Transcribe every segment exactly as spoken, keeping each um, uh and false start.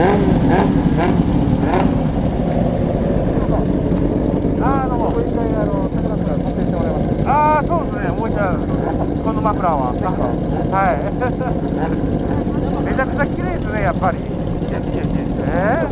ああ、どうも。もう一回、あの、高田から撮影してもらいます。ああ、そうですね。もう一回、このマフラーは。はい。めちゃくちゃ綺麗ですね、やっぱり。いやいやいや。え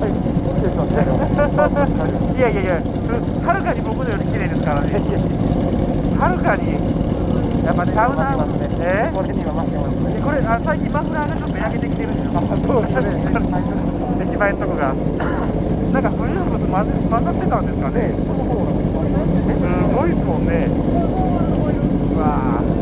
ー、いやいやいや、はるかに僕のより綺麗ですからね。はるかに。やっぱちゃうな。えー、これには負けますね。これ、あ、最近マフラーがちょっと焼けてきてるんですよ。そうですね。出来栄えのとこが。なんか不純物混ぜ混ざってたんですかね。すごいですもんね。うわー。